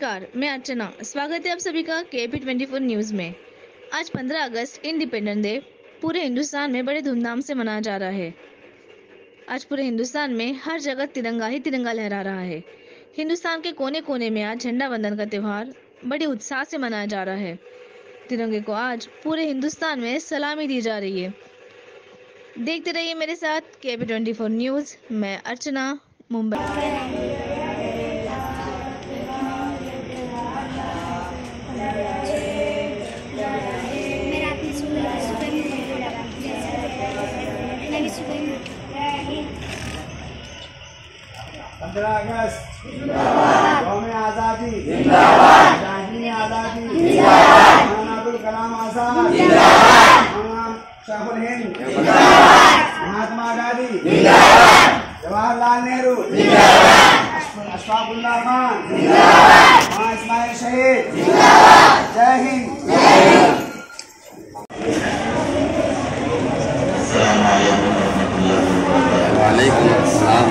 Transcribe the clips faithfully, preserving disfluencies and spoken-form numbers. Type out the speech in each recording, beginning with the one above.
नमस्कार, मैं अर्चना। स्वागत है आप सभी का के पी ट्वेंटी फोर न्यूज में। आज पंद्रह अगस्त इंडिपेंडेंस डे पूरे हिंदुस्तान में बड़े धूमधाम से मनाया जा रहा है। आज पूरे हिंदुस्तान में हर जगह तिरंगा ही तिरंगा लहरा रहा है। हिंदुस्तान के कोने कोने में आज झंडा वंदन का त्योहार बड़े उत्साह से मनाया जा रहा है। तिरंगे को आज पूरे हिंदुस्तान में सलामी दी जा रही है। देखते रहिए मेरे साथ के पी ट्वेंटी फोर न्यूज। मैं अर्चना, मुंबई। पंद्रह अगस्त कौम आज़ादी जिंदाबाद, जाहीन आज़ादी जिंदाबाद, मौलाना अब्दुल कलाम आज़ाद जिंदाबाद, मौलाना शाहुल हिंद जिंदाबाद, महात्मा गांधी जिंदाबाद, जवाहरलाल नेहरू जिंदाबाद, अशफाकुल्लाह खान जिंदाबाद, मां इस्माइल शहीद जिंदाबाद। जय हिंद, जय हिंद। वालेकुम अस्सलाम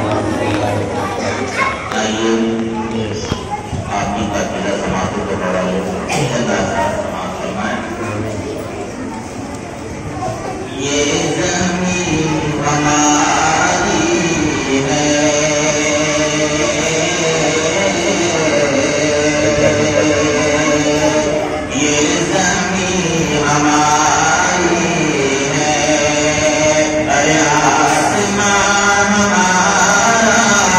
आपकी तकबीर समाप्त को बढ़ाए ये ज़मीन हमारी है, ये ज़मीन हमारी है, अरे आसमान हमारा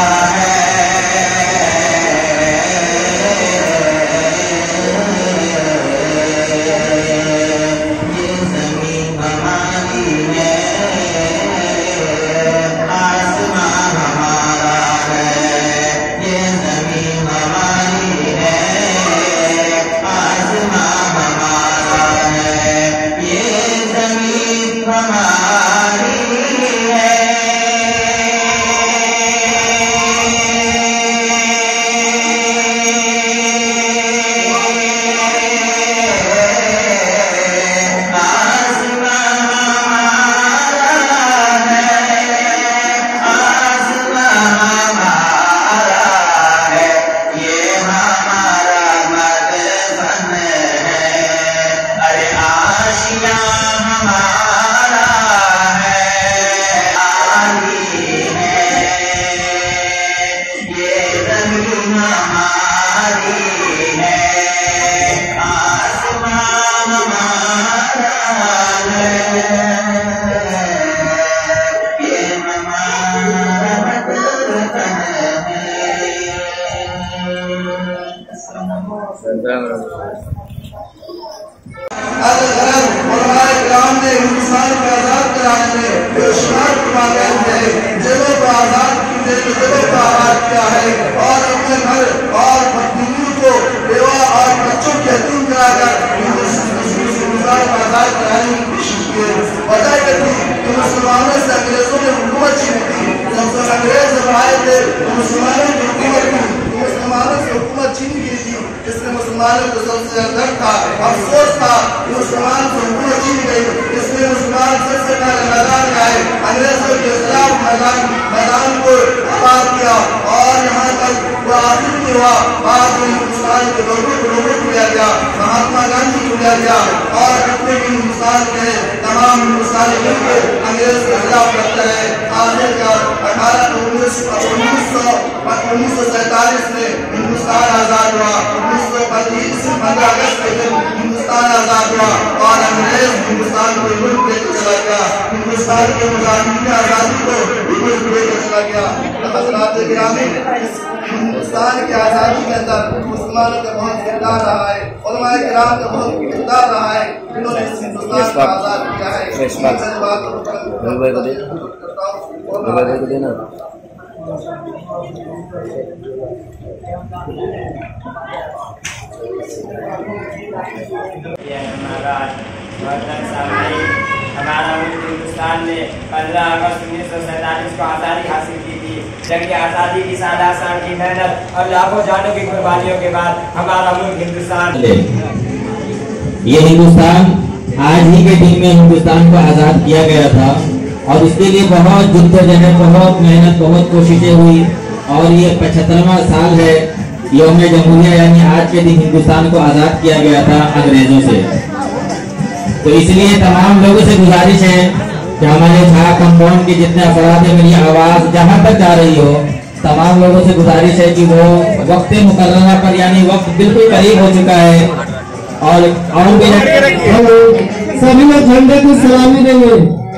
मुसलमानों से अंग्रेजों ने हुकूमत छीनी थी। जब अंग्रेज आए थे मुसलमानों की हुकूमत थी, मुसलमानों से हुकूमत छीन गई थी, इसलिए मुसलमानों को सबसे अंदर था, अफसोस था मुसलमान से हुकूमत छीन गई। इसलिए मुसलमान सबसे पहले मैदान में आए, अंग्रेजों के खिलाफ मैदान मैदान को आबाद किया और यहाँ तक वो आखिर नहीं हुआ। बाद में हिंदुस्तान के लोगों को लोगों को लिया गया, महात्मा गांधी को लिया गया और अपने भी हिंदुस्तान के तमाम हिंदुस्तानी मिलकर अंग्रेज के खिलाफ लड़ते रहे। आखिरकार अठारह उन्नीस उन्नीस सौ उन्नीस सौ सैतालीस में हिंदुस्तान आजाद हुआ। उन्नीस सौ पच्चीस पंद्रह अगस्त के दिन हिंदुस्तान आजाद हुआ और अंग्रेज हिंदुस्तान को मुल्क लेकर चला गया। हिंदुस्तान के मुजाहिदीन आजादी को मुल्क लेकर चला गया। हज़रात गिरामी, हिंदुस्तान की आजादी के अंदर मुसलमानों का बहुत किरदार रहा है, उलमाए किराम का बहुत किरदार रहा है, जिन्होंने इस हिंदुस्तान को आजाद किया है। हमारा मुल्क हिंदुस्तान ने पंद्रह अगस्त उन्नीस सौ सैतालीस को आज़ादी हासिल की थी। जंग आज़ादी की सादा साल की मेहनत और लाखों जानों की कुर्बानियों के बाद हमारा मुल्क हिंदुस्तान ये हिंदुस्तान आज ही के दिन में हिंदुस्तान को आज़ाद किया गया था और इसके लिए बहुत जद्दोजहद, बहुत मेहनत, बहुत कोशिशें हुई और ये पचहत्तरवां साल है यौम जमहूरिया यानी आज के दिन हिंदुस्तान को आज़ाद किया गया था अंग्रेजों से। तो इसलिए तमाम लोगों से गुजारिश है कि हमारे झा कंपाउंड के जितने अफराद है, मेरी आवाज़ जहाँ तक जा रही हो, तमाम लोगों से गुजारिश है कि वो वक्त मुकर्ररा पर यानी वक्त बिल्कुल करीब हो चुका है और और भी सभी लोग झंडे को सलामी देंगे।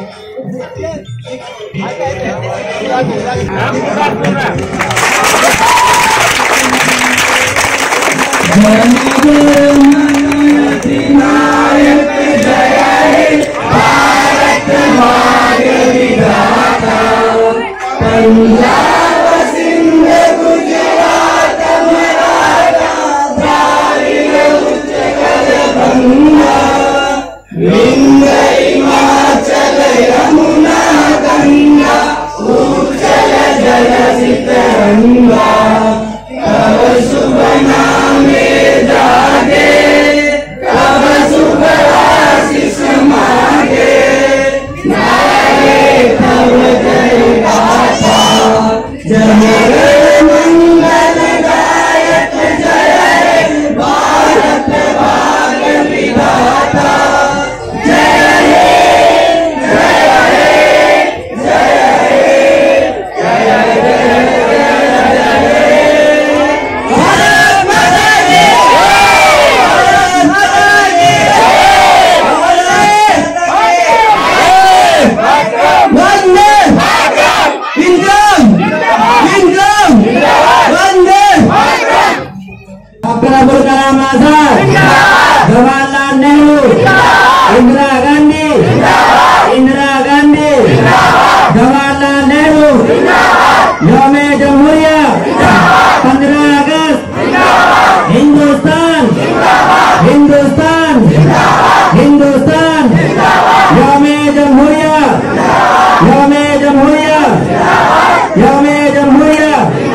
जवाहरलाल नेहरू, इंदिरा गांधी, इंदिरा गांधी, जवाहरलाल नेहरू, यौम जमहूरिया, पंद्रह अगस्त, हिंदुस्तान, हिंदुस्तान, हिंदुस्तान, यौम जमहूरिया, यौम जमहूरिया, यौम जमहूरिया।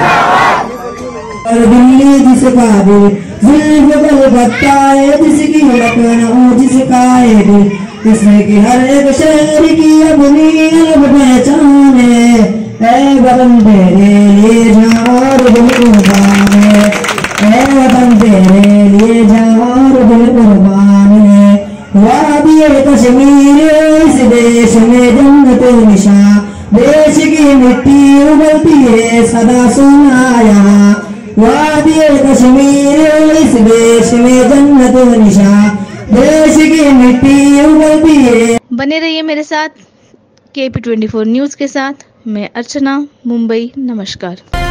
और दिल्ली जिसका दिल जुल्फ बल बताए, जिसकी लखनऊ जिसका है दिल, जिसने की हर एक शहर की अपनी अलग पहचान है। ऐ वतन तेरे लिए जान और दिल कुर्बान है, ऐ वतन तेरे लिए जान और दिल कुर्बान है। वादी कश्मीर इस देश में जन्नत निशान, देश की मिट्टी उगलती है सदा सोना यहाँ। वादी कश्मीर इस देश में जन्नत निशान, देश की मिट्टी उगलती है। बने रहिए मेरे साथ के पी ट्वेंटी फोर न्यूज़ के साथ। मैं अर्चना, मुंबई। नमस्कार।